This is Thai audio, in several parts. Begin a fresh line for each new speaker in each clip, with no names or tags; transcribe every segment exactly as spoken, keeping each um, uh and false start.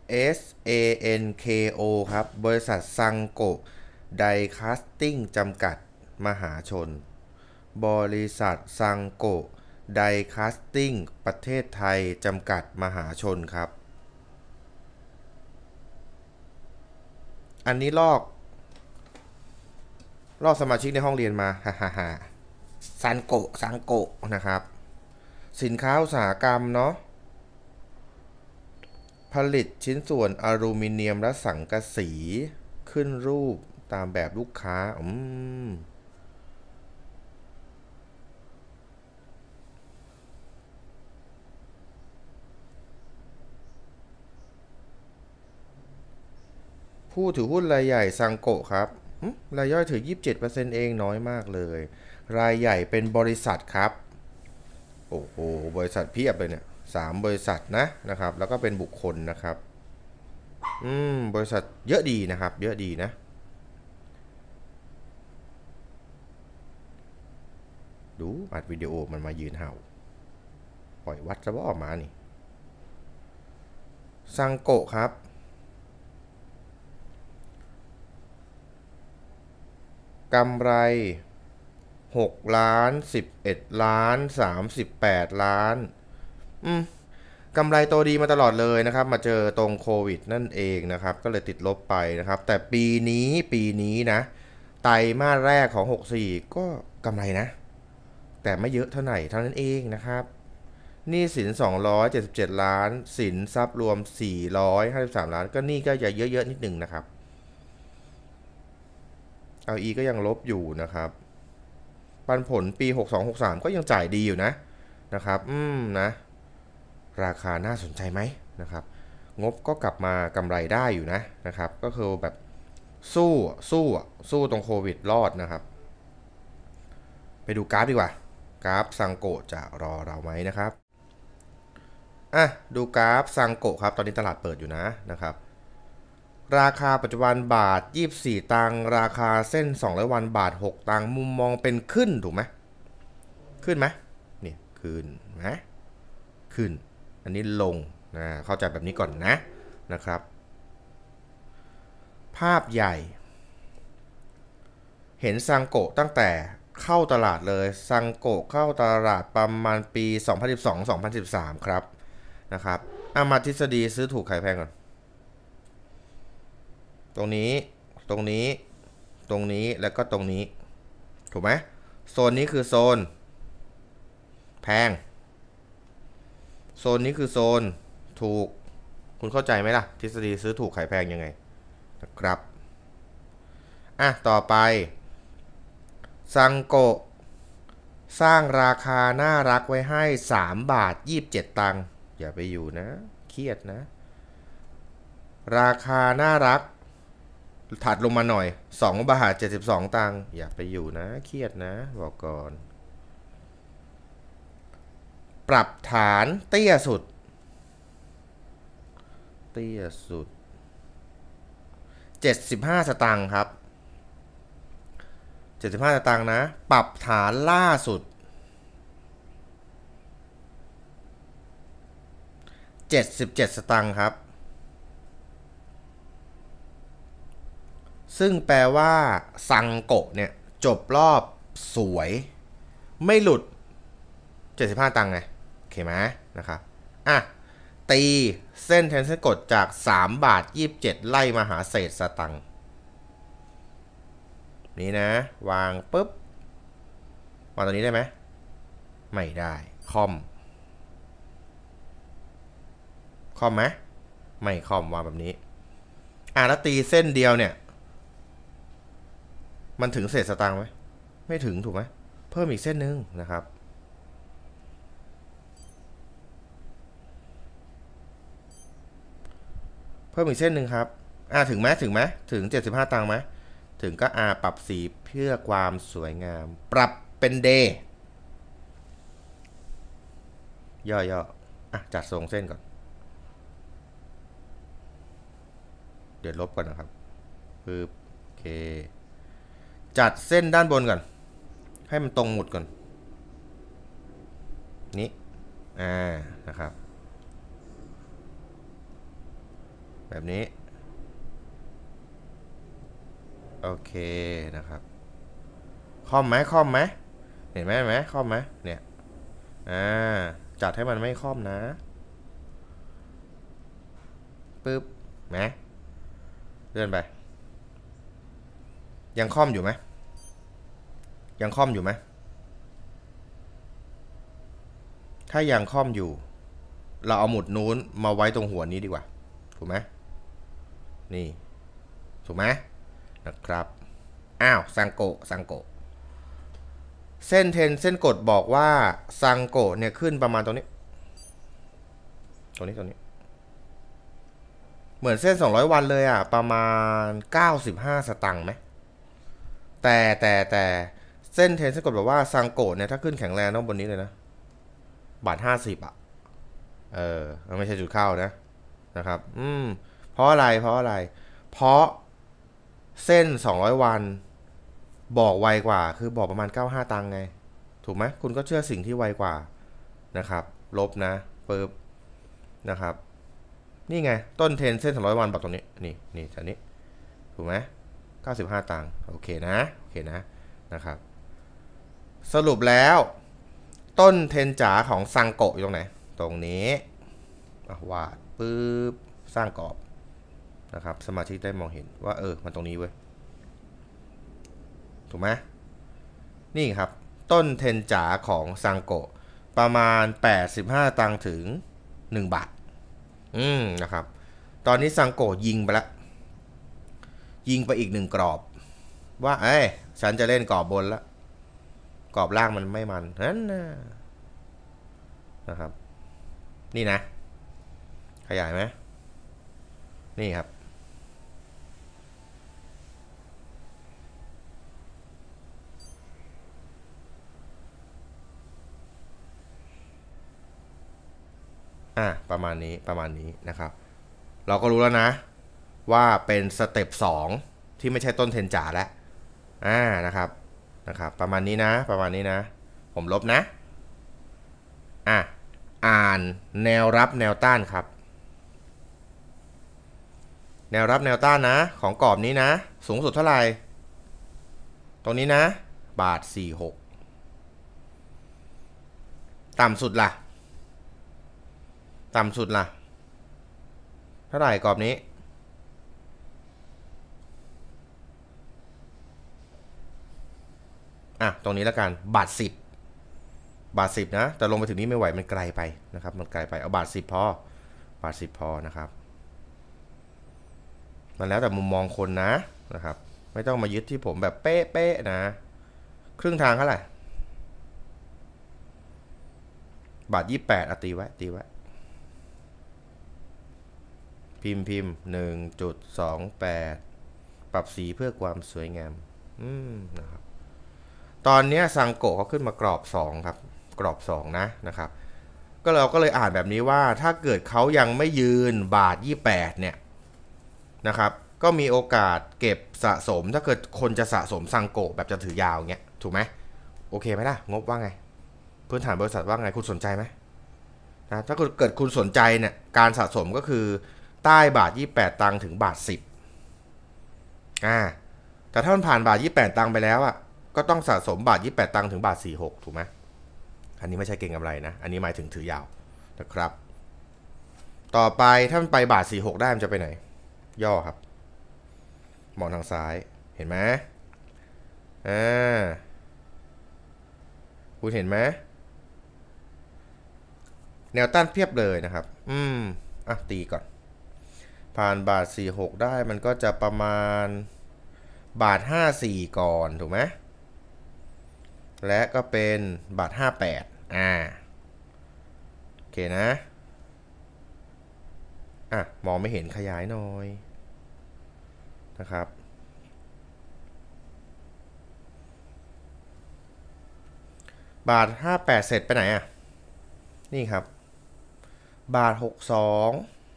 เอส เอ เอ็น เค โอ ครับบริษัทซังโกะไดคาสติ้งจำกัดมหาชนบริษัทซังโกะไดคาสติ้งประเทศไทยจำกัดมหาชนครับอันนี้ลอกลอกสมาชิกในห้องเรียนมาฮ่าฮ่าฮ่าซันโกะซังโกะนะครับสินค้าอุตสาหกรรมเนาะผลิตชิ้นส่วนอลูมิเนียมและสังกะสีขึ้นรูปตามแบบลูกค้าอืมผู้ถือหุ้นรายใหญ่ซังโกะครับรายย่อยถือ ยี่สิบเจ็ดเปอร์เซ็นต์ เองน้อยมากเลยรายใหญ่เป็นบริษัทครับโอ้โหบริษัทเพียบเลยเนี่ยสามบริษัทนะนะครับแล้วก็เป็นบุคคลนะครับอืมบริษัทเยอะดีนะครับเยอะดีนะดูอัดวิดีโอมันมายืนเห่าปล่อยวัดจะว่าออกมานี่ซังโกะครับกำไรหกล้านสิบเอ็ดล้านสามสิบแปดล้านอืมกำไรโตดีมาตลอดเลยนะครับมาเจอตรงโควิดนั่นเองนะครับก็เลยติดลบไปนะครับแต่ปีนี้ปีนี้นะไตรมาสแรกของหกสิบสี่ก็กำไรนะแต่ไม่เยอะเท่าไหร่เท่านั้นเองนะครับหนี้สินสองร้อยเจ็ดสิบเจ็ดล้านสินทรัพย์รวมสี่ร้อยห้าสิบสามล้านก็หนี้ก็จะเยอะๆนิดนึงนะครับเอาอีก็ยังลบอยู่นะครับปันผลปีหกสอง หกสามก็ยังจ่ายดีอยู่นะนะครับอืมนะราคาน่าสนใจไหมนะครับงบก็กลับมากำไรได้อยู่นะนะครับก็คือแบบสู้สู้สู้ตรงโควิดรอดนะครับไปดูกราฟดีกว่ากราฟซังโกะจะรอเราไหมนะครับอ่ะดูกราฟซังโกะครับตอนนี้ตลาดเปิดอยู่นะนะครับราคาปัจจุบันบาทยี่สิบสี่ตังค์ราคาเส้นสองร้อยวันบาทหกตังค์มุมมองเป็นขึ้นถูกไหมขึ้นไหมนี่ขึ้นนะขึ้นอันนี้ลงนะเข้าใจแบบนี้ก่อนนะนะครับภาพใหญ่เห็นซังโกะตั้งแต่เข้าตลาดเลยซังโกะเข้าตลาดประมาณปี สองพันสิบสอง สองพันสิบสาม ครับนะครับอามาทฤษฎีซื้อถูกขายแพงก่อนตรงนี้ตรงนี้ตรงนี้แล้วก็ตรงนี้ถูกไหมโซนนี้คือโซนแพงโซนนี้คือโซนถูกคุณเข้าใจไหมล่ะทฤษฎีซื้อถูกขายแพงยังไงนะครับอ่ะต่อไปซังโกะสร้างราคาน่ารักไว้ให้สามบาทยี่สิบเจ็ดตังค์อย่าไปอยู่นะเครียดนะราคาน่ารักถัดลงมาหน่อยสองบาทเจ็ดสิบสองตังค์อย่าไปอยู่นะเครียดนะบอกก่อนปรับฐานเตี้ยสุดเตี้ยสุดเจ็ดสิบห้าสตางค์ครับเจ็ดสิบห้าสตางค์นะปรับฐานล่าสุดเจ็ดสิบเจ็ดสตางค์ครับซึ่งแปลว่าซังโกะเนี่ยจบรอบสวยไม่หลุดเจ็ดสิบห้าตังค์ไงโอเคไหมนะครับอ่ะตีเส้นแทนเส้นกดจากสามบาทยี่สิบเจ็ดไล่มาหาเศษสตังค์นี่นะวางปุ๊บวางตัวนี้ได้ไหมไม่ได้คอมคอมไหมไม่คอมวางแบบนี้อ่ะแล้วตีเส้นเดียวเนี่ยมันถึงเศษสตังค์ไหมไม่ถึงถูกไหมเพิ่มอีกเส้นนึงนะครับเพิ่มอีกเส้นหนึ่งครับอ่าถึงไหมถึงไหมถึงเจ็ดสิบห้าตังค์ไหมถึงก็อ่าปรับสีเพื่อความสวยงามปรับเป็นเดย์ย่อๆอ่ะจัดทรงเส้นก่อนเดี๋ยวลบก่อนนะครับปึ๊บโอเคจัดเส้นด้านบนก่อนให้มันตรงหมุดก่อนนี้อ่านะครับแบบนี้โอเคนะครับคอมไหมคอมไหมเห็นไหมเห็นไหมคอมไหมเนี่ยอ่าจัดให้มันไม่คอมนะปึ๊บไหมเลื่อนไปยังคอมอยู่ไหมยังคอมอยู่ไหมถ้ายังคอมอยู่เราเอาหมุดนู้นมาไว้ตรงหัวนี้ดีกว่าถูกไหมนี่ถูกไหมนะครับอ้าวซังโกะซังโกะเส้นเทนเส้นกดบอกว่าซังโกะเนี่ยขึ้นประมาณตรงนี้ตรงนี้ตรงนี้เหมือนเส้นสองร้อยวันเลยอ่ะประมาณเก้าสิบห้าสตังค์ไหมแต่แต่แต่เส้นเทนเส้นกดบอกว่าซังโกะเนี่ยถ้าขึ้นแข็งแรงต้องบนนี้เลยนะบาทห้าสิบอ่ะเออไม่ใช่จุดเข้านะนะครับอืมเพราะอะไรเพราะอะไรเพราะเส้นสองร้อยวันบอกไวกว่าคือบอกประมาณเก้าสิบห้าตังค์ไงถูกไหมคุณก็เชื่อสิ่งที่ไวกว่านะครับลบนะปึ๊บนะครับนี่ไงต้นเทนเส้นสองร้อยวันบอกตรงนี้นี่นี่แถวนี้ถูกไหมเก้าสิบห้าตังค์โอเคนะโอเคนะนะครับสรุปแล้วต้นเทนจ๋าของซังโกะอยู่ตรงไหนตรงนี้วาดปึ๊บสร้างกรอบนะครับสมาชิกได้มองเห็นว่าเออมันตรงนี้เว้ยถูกไหมนี่ครับต้นเทนจ๋าของซังโกะประมาณแปดสิบห้าตังค์ถึงหนึ่งบาทอืมนะครับตอนนี้ซังโกะยิงไปแล้วยิงไปอีกหนึ่งกรอบว่าเอ้ยฉันจะเล่นกรอบบนแล้วกรอบล่างมันไม่มันนั่นนะนะครับนี่นะขยายไหมนี่ครับอ่ะประมาณนี้ประมาณนี้นะครับเราก็รู้แล้วนะว่าเป็นสเต็ปสองที่ไม่ใช่ต้นเทนจ๋าแล้วอ่านะครับนะครับประมาณนี้นะประมาณนี้นะผมลบนะอ่ะอ่านแนวรับแนวต้านครับแนวรับแนวต้านนะของกรอบนี้นะสูงสุดเท่าไหร่ตรงนี้นะบาทสี่สิบหกต่ำสุดล่ะต่ำสุดล่ะเท่าไหร่กรอบนี้อ่ะตรงนี้แล้วกันบาทสิบบาทสิบนะแต่ลงไปถึงนี้ไม่ไหวมันไกลไปนะครับมันไกลไปเอาบาทสิบพอบาทสิบพอนะครับมันแล้วแต่มุมมองคนนะนะครับไม่ต้องมายึดที่ผมแบบเป๊ะๆนะครึ่งทางเท่าไหร่บาทยี่สิบแปดอ่ะตีไว้ตีไว้พิมพ์พิมพ์หนึ่งจุดสองแปดปรับสีเพื่อความสวยงามอืมนะครับตอนนี้ซังโกะเขาขึ้นมากรอบสองครับกรอบสองนะนะครับก็เราก็เลยอ่านแบบนี้ว่าถ้าเกิดเขายังไม่ยืนบาทยี่สิบแปดเนี่ยนะครับก็มีโอกาสเก็บสะสมถ้าเกิดคนจะสะสมซังโกะแบบจะถือยาวเงี้ยถูกไหมโอเคไหมล่ะงบว่าไงพื้นฐานบริษัทว่าไงคุณสนใจไหมนะถ้าเกิดคุณสนใจเนี่ยการสะสมก็คือใต้บาทยี่สิบแปดตังค์ถึงบาทสิบอ่าแต่ถ้ามันผ่านบาทยี่สิบแปดตังค์ไปแล้วอ่ะก็ต้องสะสมบาทยี่สิบแปดตังค์ถึงบาทสี่สิบหกถูกไหมอันนี้ไม่ใช่เก็งกำไรนะอันนี้หมายถึงถือยาวนะครับต่อไปถ้ามันไปบาทสี่สิบหกได้มันจะไปไหนย่อครับมองทางซ้ายเห็นไหมอ่าคุณเห็นไหมแนวต้านเพียบเลยนะครับอืมอ่ะตีก่อนผ่านบาทสี่สิบหกได้มันก็จะประมาณบาทห้าสิบสี่ก่อนถูกไหมและก็เป็นบาทห้าสิบแปดอ่าโอเคนะอ่ะมองไม่เห็นขยายหน่อยนะครับบาทห้าสิบแปดเสร็จไปไหนอ่ะนี่ครับบาทหกสิบสอง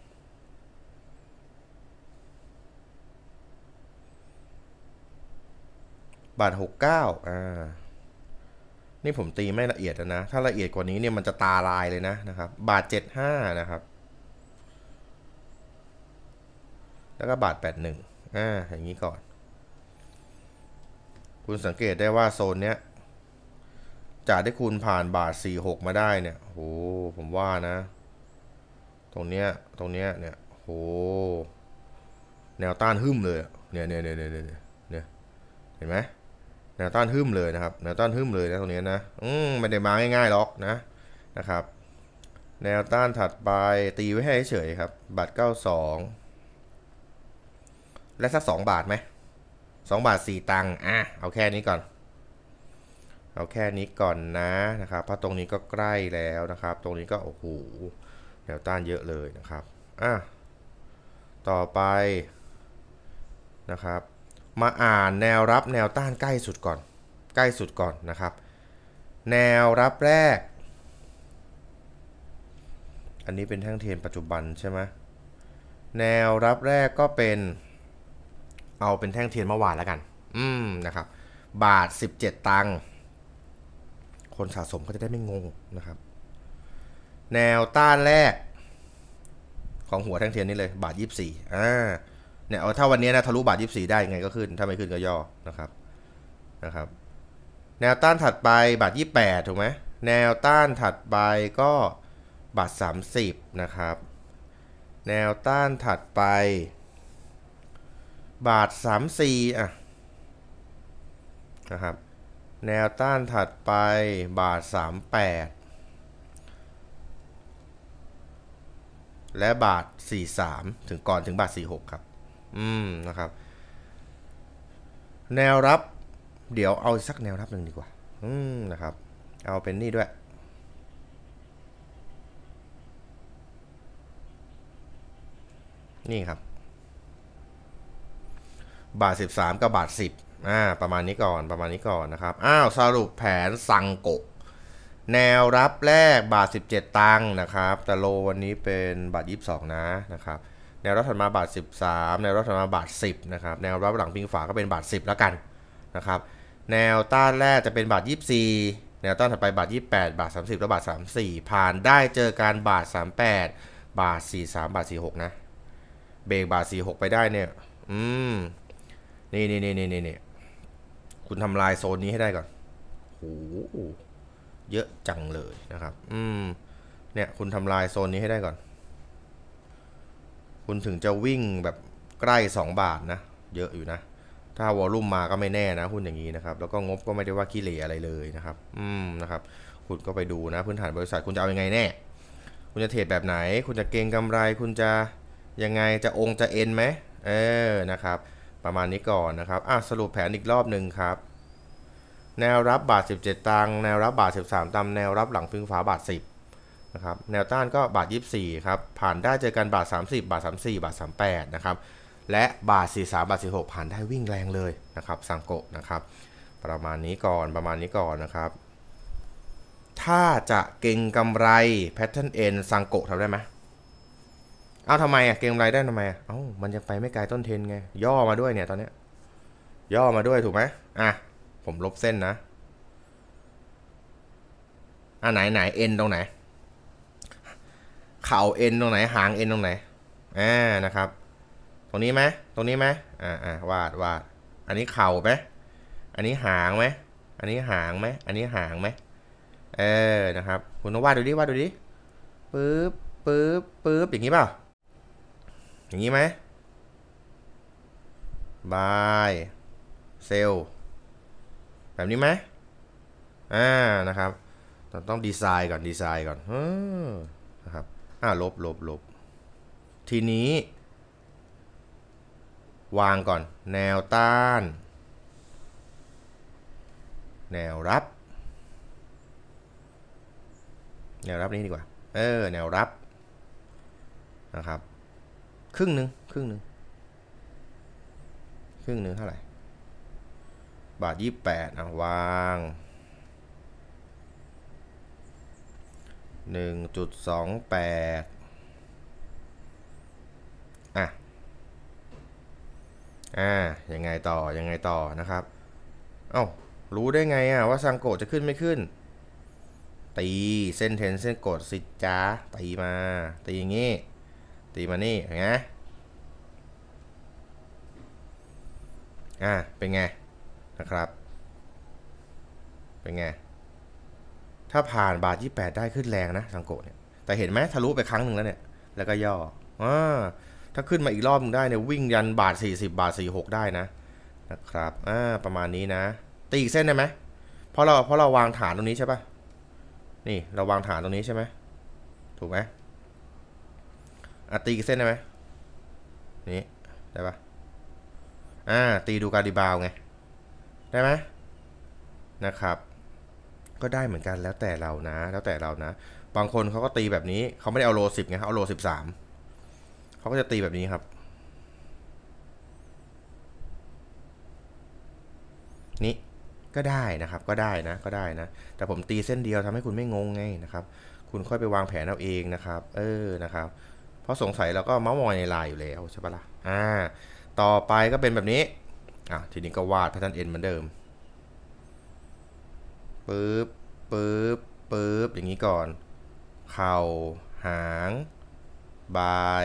บาทหกสิบเก้าอ่านี่ผมตีไม่ละเอียดนะถ้าละเอียดกว่านี้เนี่ยมันจะตาลายเลยนะนะครับบาทเจ็ดสิบห้านะครับแล้วก็บาทแปดสิบเอ็ดอ่าอย่างนี้ก่อนคุณสังเกตได้ว่าโซนเนี้ยจากที่คุณผ่านบาทสี่สิบหกมาได้เนี่ยโหผมว่านะตรงเนี้ยตรงเนี้ยเนี่ยโหแนวต้านหึ่มเลยเนี่ยเนี่ยเนี่ยเนี่ยเนี่ยเห็นไหมแนวต้านหึ่มเลยนะครับแนวต้านหึ่มเลยนะตรงนี้นะอืมไม่ได้มาง่ายๆหรอกนะนะครับแนวต้านถัดไปตีไว้ให้เฉยครับบาทเก้าสิบสองและสักสองบาทไหมสองบาทสี่ตังค์อ่ะเอาแค่นี้ก่อนเอาแค่นี้ก่อนนะนะครับเพราะตรงนี้ก็ใกล้แล้วนะครับตรงนี้ก็โอ้โหแนวต้านเยอะเลยนะครับอ่ะต่อไปนะครับมาอ่านแนวรับแนวต้านใกล้สุดก่อนใกล้สุดก่อนนะครับแนวรับแรกอันนี้เป็นแท่งเทียนปัจจุบันใช่ไหมแนวรับแรกก็เป็นเอาเป็นแท่งเทียนเมื่อวานแล้วกันอืมนะครับบาทสิบเจ็ดตังค์คนสะสมก็จะได้ไม่งงนะครับแนวต้านแรกของหัวแท่งเทียนนี่เลยบาทยี่สิบสี่อ่าเนี่ยเอาถ้าวันนี้นะทะลุบาทยี่สิบสี่ได้ไงก็ขึ้นถ้าไม่ขึ้นก็ย่อนะครับนะครับแนวต้านถัดไปบาทยี่สิบแปดถูกไหมแนวต้านถัดไปก็บาทสามสิบนะครับแนวต้านถัดไปบาทสามสิบสี่อ่ะนะครับแนวต้านถัดไปบาทสามสิบแปดและบาทสี่สิบสามถึงก่อนถึงบาทสี่สิบหกครับอืมนะครับแนวรับเดี๋ยวเอาสักแนวรับหนึ่งดีกว่าอืมนะครับเอาเป็นนี่ด้วยนี่ครับบาทสิบสามกับบาทสิบอ่าประมาณนี้ก่อนประมาณนี้ก่อนนะครับอ้าวสรุปแผนซังโกะแนวรับแรกบาทสิบเจ็ดตังค์นะครับแต่โลวันนี้เป็นบาทยี่สิบสองนะนะครับแนวรับถัดมาบาทสิบสามแนวรับถัดมาบาทสิบนะครับแนวรับหลังพิงฝาก็เป็นบาทสิบแล้วกันนะครับแนวต้านแรกจะเป็นบาทยี่สิบสี่แนวต้านถัดไปบาทยี่สิบแปดบาทสามสิบแล้วบาทสามสิบสี่ผ่านได้เจอการบาทสามสิบแปดบาทสี่สิบสามบาทสี่สิบหกนะเบรกบาทสี่สิบหกไปได้เนี่ยอืมนี่นี่นี่นี่นี่คุณทำลายโซนนี้ให้ได้ก่อนโหเยอะจังเลยนะครับอืมเนี่ยคุณทำลายโซนนี้ให้ได้ก่อนคุณถึงจะวิ่งแบบใกล้สองบาทนะเยอะอยู่นะถ้าวอลลุ่มมาก็ไม่แน่นะหุ้นอย่างนี้นะครับแล้วก็งบก็ไม่ได้ว่าขี้เหร่อะไรเลยนะครับอืมนะครับคุณก็ไปดูนะพื้นฐานบริษัทคุณจะเอายังไงแน่คุณจะเทรดแบบไหนคุณจะเก็งกำไรคุณจะยังไงจะองค์จะเอ็นไหมเออนะครับประมาณนี้ก่อนนะครับอ่ะสรุปแผนอีกรอบหนึ่งครับแนวรับบาทสิบเจ็ดตังค์แนวรับบาทสิบสามตังค์แนวรับหลังพึ่งฟ้าบาทสิบนะครับแนวต้านก็บาทยี่สิบสี่ครับผ่านได้เจอกันบาทสามสิบบาทสามสิบสี่บาทสามสิบแปดนะครับและบาทสี่สิบสามบาทสี่สิบหกผ่านได้วิ่งแรงเลยนะครับซังโกะนะครับประมาณนี้ก่อนประมาณนี้ก่อนนะครับถ้าจะเก็งกำไรแพทเทิร์นเอ็นซังโกะทำได้ไหมเอาทำไมอ่ะเก็งกำไรได้ทำไมอ่ะเอ้ามันยังไปไม่ไกลต้นเทนไงย่อมาด้วยเนี่ยตอนนี้ย่อมาด้วยถูกไหมอ่ะผมลบเส้นนะอ่ะไหนไหนเอ็นตรงไหนเข่าเอ็นตรงไหนหางเอ็นตรงไหนอ่านะครับตรงนี้ไหมตรงนี้ไหมอ่าอ่าวาดวาดอันนี้เข่าไหมอันนี้หางไหมอันนี้หางไหมอันนี้หางไหมเออนะครับคุณต้องวาดดูดิวาดดูดิปึ๊บปึ๊บปึ๊บอย่างนี้เปล่าอย่างนี้ไหมบายเซลแบบนี้ไหมอ่านะครับต้องดีไซน์ก่อนดีไซน์ก่อนเออนะครับอ่าลบลบลบทีนี้วางก่อนแนวต้านแนวรับแนวรับนี้ดีกว่าเออแนวรับนะครับครึ่งหนึ่งครึ่งหนึ่งครึ่งหนึ่งเท่าไหร่บาทยี่สิบแปดอ่ะวางหนึ่งจุดสองแปดอ่ะอ่ายังไงต่อยังไงต่อนะครับเอ้ารู้ได้ไงอ่ะว่าซังโกะจะขึ้นไม่ขึ้นตีเส้นเทนเส้นกดสิจ้าตีมาตีอย่างงี้ตีมานี่เห็นไหมอ่าเป็นไงนะครับเป็นไงถ้าผ่านบาทยี่สิบแปดได้ขึ้นแรงนะซังโกะเนี่ยแต่เห็นไหมทะลุไปครั้งหนึ่งแล้วเนี่ยแล้วก็ย่ออ่าถ้าขึ้นมาอีกรอบนึงได้เนี่ยวิ่งยันบาทสี่สิบบาทสี่สิบหกได้นะนะครับอ่าประมาณนี้นะตีอีกเส้นได้ไหมเพราะเราเพราะเราวางฐานตรงนี้ใช่ปะนี่เราวางฐานตรงนี้ใช่ไหมถูกไหมอ่ะตีอีกเส้นได้ไหมนี่ได้ปะอ่าตีดูการดีบาวไงได้ไหมนะครับก็ได้เหมือนกันแล้วแต่เรานะแล้วแต่เรานะบางคนเขาก็ตีแบบนี้เขาไม่ได้เอาโลสิบไงเขาเอาโลสิบสามเขาก็จะตีแบบนี้ครับนี่ก็ได้นะครับก็ได้นะก็ได้นะแต่ผมตีเส้นเดียวทำให้คุณไม่งงไงนะครับคุณค่อยไปวางแผนเอาเองนะครับเออนะครับเพราะสงสัยเราก็เมาส์มอยในไลน์อยู่แล้วใช่ปะล่ะอ่าต่อไปก็เป็นแบบนี้อ่ะทีนี้ก็วาดแพทเทิร์นเอ็นเหมือนเดิมปึ๊บปึ๊บปึ๊บอย่างนี้ก่อนเข่าหางบาย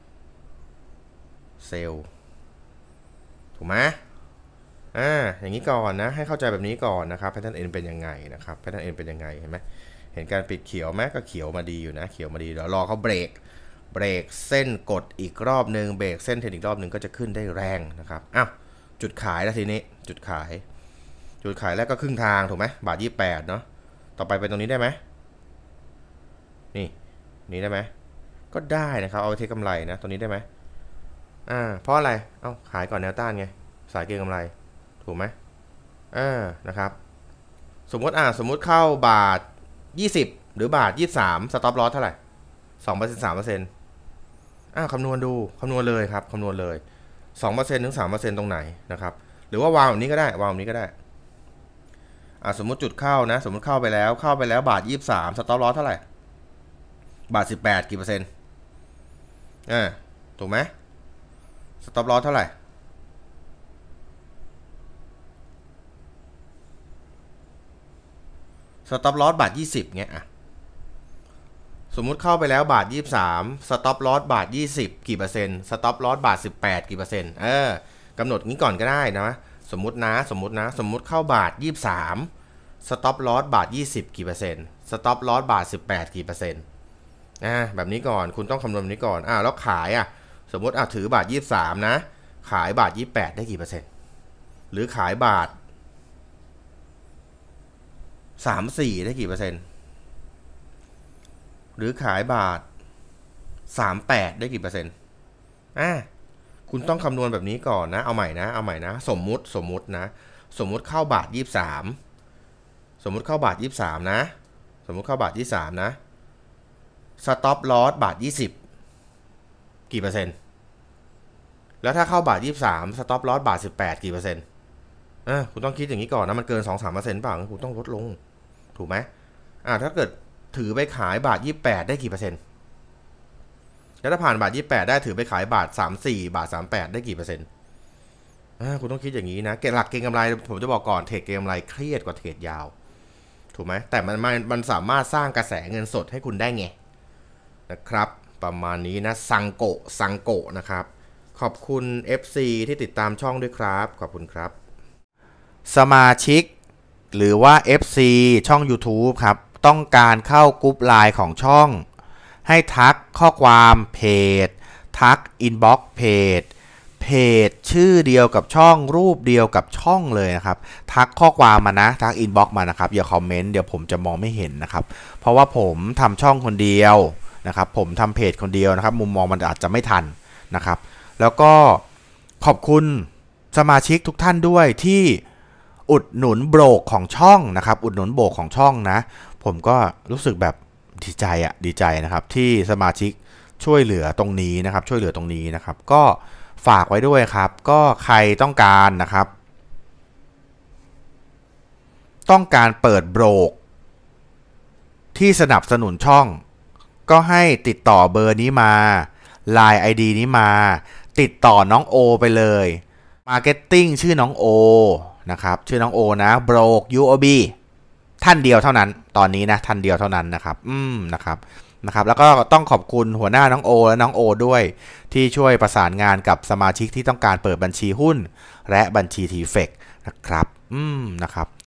เซลล์ถูกไหมอ่าอย่างนี้ก่อนนะให้เข้าใจแบบนี้ก่อนนะครับแพทเทิร์นเอ็นเป็นยังไงนะครับแพทเทิร์นเอ็นเป็นยังไงเห็นไหมเห็นการปิดเขียวไหมก็เขียวมาดีอยู่นะเขียวมาดีเดี๋ยวรอเขาเบรกเบรกเส้นกดอีกรอบนึงเบรกเส้นเทนอีกรอบนึงก็จะขึ้นได้แรงนะครับอ้าวจุดขายแล้วทีนี้จุดขายจุดขายแล้วก็ครึ่งทางถูกไหมบาทยี่สิบแปดเนาะต่อไปเป็นตรงนี้ได้ไหมนี่นี่ได้ไหมก็ได้นะครับเอาไปเทคกำไรนะตรงนี้ได้ไหมอ่าเพราะอะไรเอ้าขายก่อนแนวต้านไงสายเก็งกำไรถูกไหมอ่านะครับสมมติอ่าสมมุติเข้าบาทยี่สิบหรือบาทยี่สิบสามสต็อปลอสเท่าไหร่สองเปอร์เซ็นต์สามเปอร์เซ็นต์อ่าคำนวณดูคำนวณเลยครับคำนวณเลยสองเปอร์เซ็นต์ถึงสามเปอร์เซ็นต์ตรงไหนนะครับหรือว่าวางแบบนี้ก็ได้วางแบบนี้ก็ได้อ่าสมมติจุดเข้านะสมมติเข้าไปแล้วเข้าไปแล้วบาทยี่สิบสามสต็อปลอสเท่าไหร่บาทสิบแปดกี่เปอร์เซ็นต์อ่าถูกไหมสต็อปลอสเท่าไหร่สต็อปลอสบาทยี่สิบเงี้ยอ่ะสมมุติเข้าไปแล้วบาทยี่สิบสามสต็อปลอสบาทยี่สิบกี่เปอร์เซ็นต์สต็อปลอสบาทสิบแปดกี่เปอร์เซ็นต์เออกำหนดงี้ก่อนก็ได้นะสมมุตินะสมมุตินะสมมุติเข้าบาทยี่สิบสามสต็อปลอสบาทยี่สิบกี่เปอร์เซ็นต์สต็อปลอสบาทสิบแปดกี่เปอร์เซ็นต์อ่าแบบนี้ก่อนคุณต้องคำนวณแบบนี้ก่อนอ่าแล้วขายอ่ะสมมติอ่ะถือบาทยี่สิบสามนะขายบาทยี่สิบแปดได้กี่เปอร์เซ็นต์หรือขายบาทสามสิบสี่ได้กี่เปอร์เซ็นต์หรือขายบาทสามสิบแปดได้กี่เปอร์เซ็นต์อ่าคุณต้องคำนวณแบบนี้ก่อนนะเอาใหม่นะเอาใหม่นะสมมุติสมมุตินะสมมุติเข้าบาทยี่สิบสามสมมุติเข้าบาทยี่สิบสามนะสมมุติเข้าบาทยี่สิบสามนะสต็อปลอสบาทยี่สิบกี่เปอร์เซ็นต์แล้วถ้าเข้าบาทยี่สิบสามสต็อปลอสบาทสิบแปดกี่เปอร์เซ็นต์อ่าคุณต้องคิดอย่างนี้ก่อนนะมันเกิน สองถึงสามเปอร์เซ็นต์ เปล่าคุณต้องลดลงถูกไหมอ่าถ้าเกิดถือไปขายบาทยี่สิบแปดได้กี่เปอร์เซ็นต์แล้วถ้าผ่านบาทยี่สิบแปดได้ถือไปขายบาทสามสิบสี่บาทสามสิบแปดได้กี่เปอร์เซ็นต์อ่าคุณต้องคิดอย่างนี้นะเก็งหลักเก็งกำไรผมจะบอกก่อนเทรดเก็งกำไรเครียดกว่าเทรดยาวถูกไหมแต่มันมันมันสามารถสร้างกระแสเงินสดให้คุณได้ไงนะครับประมาณนี้นะซังโกะซังโกะนะครับขอบคุณ เอฟ ซี ที่ติดตามช่องด้วยครับขอบคุณครับสมาชิกหรือว่า เอฟ ซี ช่อง YouTube ครับต้องการเข้ากรุ๊ปไลน์ของช่องให้ทักข้อความเพจทักอินบ็อกซ์เพจเพจชื่อเดียวกับช่องรูปเดียวกับช่องเลยนะครับทักข้อความมานะทักอินบ็อกซ์มานะครับอย่าคอมเมนต์เดี๋ยวผมจะมองไม่เห็นนะครับเพราะว่าผมทำช่องคนเดียวนะครับผมทำเพจคนเดียวนะครับมุมมองมันอาจจะไม่ทันนะครับแล้วก็ขอบคุณสมาชิกทุกท่านด้วยที่อุดหนุนโบรกของช่องนะครับอุดหนุนโบรกของช่องนะผมก็รู้สึกแบบดีใจอะดีใจนะครับที่สมาชิกช่วยเหลือตรงนี้นะครับช่วยเหลือตรงนี้นะครับก็ฝากไว้ด้วยครับก็ใครต้องการนะครับต้องการเปิดโบรกที่สนับสนุนช่องก็ให้ติดต่อเบอร์นี้มา ไลน์ ไอ ดี นี้มาติดต่อน้องโอไปเลย Marketing ชื่อน้องโอนะครับชื่อน้องโอนะโบรก ยู โอ บี ท่านเดียวเท่านั้นตอนนี้นะท่านเดียวเท่านั้นนะครับอืมนะครับ
นะครับแล้วก็ต้องขอบคุณหัวหน้าน้องโอและน้องโอด้วยที่ช่วยประสานงานกับสมาชิกที่ต้องการเปิดบัญชีหุ้นและบัญชี ที เอฟ อี ซี นะครับอืมนะครับ